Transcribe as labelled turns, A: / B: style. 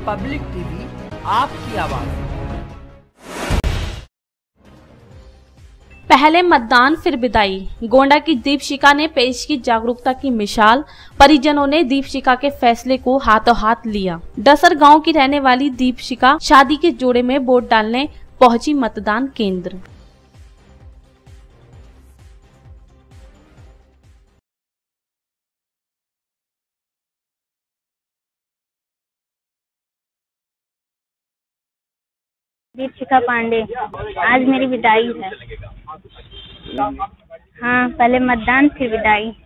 A: Public TV, आपकी आवाज।
B: पहले मतदान फिर विदाई। गोंडा की दीपशिखा ने पेश की जागरूकता की मिसाल। परिजनों ने दीपशिखा के फैसले को हाथों हाथ लिया। डसर गांव की रहने वाली दीपशिखा शादी के जोड़े में वोट डालने पहुंची मतदान केंद्र।
C: दीपशिखा पांडे, आज मेरी विदाई है। हाँ, पहले मतदान फिर विदाई।